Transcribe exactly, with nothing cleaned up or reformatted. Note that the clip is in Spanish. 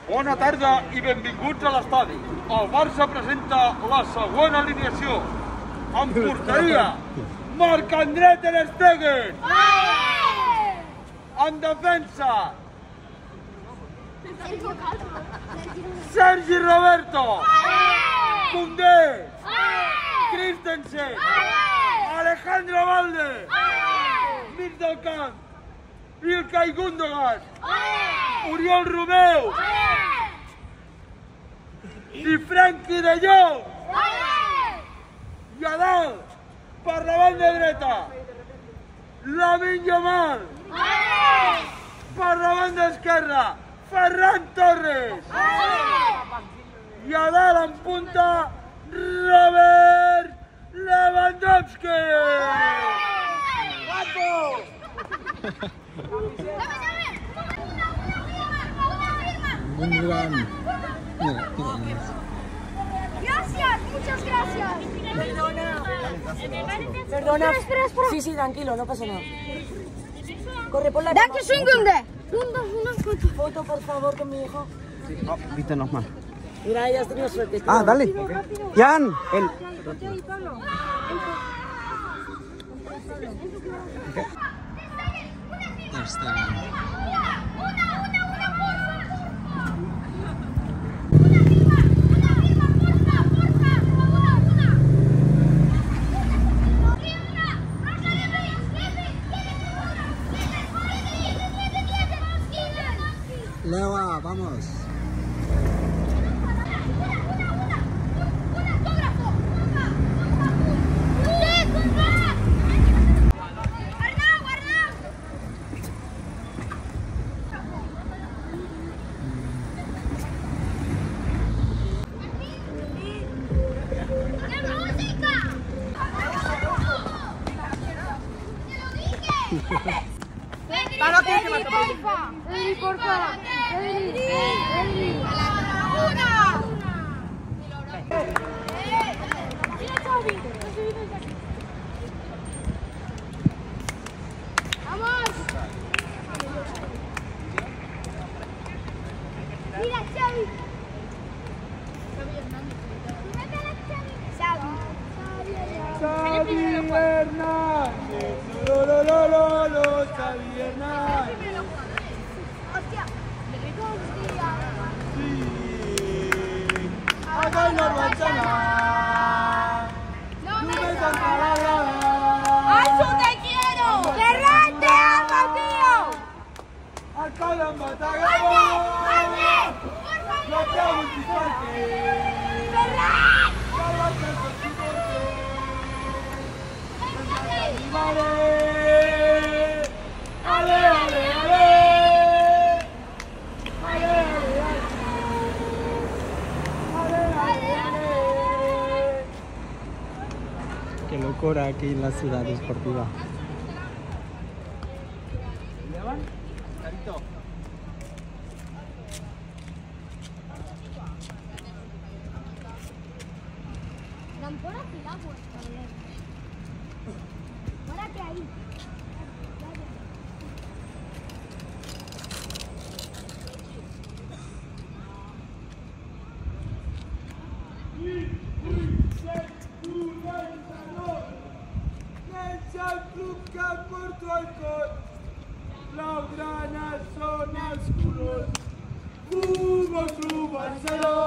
Bona tarda i benvinguts a l'estadi. El Barça presenta la segona alineació. En porteria, Marc-André ter Stegen. En defensa, Sergi Roberto. Koundé. Christensen. Alejandro Valde. Mig del camp, Ilkay Gundogan. Oriol Romeu. I Frenkie de Jong. I a dalt, per la banda dreta, Lamine Yamal. Per la banda esquerra, Ferran Torres. I a dalt en punta, Robert Lewandowski. Gundogan. Mira, mira. Gracias, muchas gracias. Perdona. Perdona. Espera, espera. Sí, sí, tranquilo, no pasa nada. Corre por la Danke schön, Gunde. foto, por favor, con mi hijo. Oh, bitte nochmal. Mira, ella has tenido suerte. Ah, dale. Jan, el... Ter Stegen. Lewa, vamos. Para que Pedri, porfa. Pedri, porfa. Pedri, Pedri. Una. Mira, Xavi. Vamos. Mira, Xavi. Xavi Hernández. Lo, lo, lo, lo, lo, Xavi Hernández. Hostia. Sí. Acá en la manzana. No me Nube contra la grada. ¡Asu, te quiero! ¡Ferran, te amo, tío! Acá en la batalla. ¡Ande! ¡Ande! Lo que hago es parque. ¡Ferran! ¡Ale! ¡Ale, ale, ale! ¡Ale, ale, ale! ¡Ale, ale, ale! Qué locura aquí en la ciudad deportiva. ¿Llevan? Carito. Ancora ti lavo. Guarda che hai. Nel club que porto alcohol, blaugrana son els colors. Futbol Club Barcelona.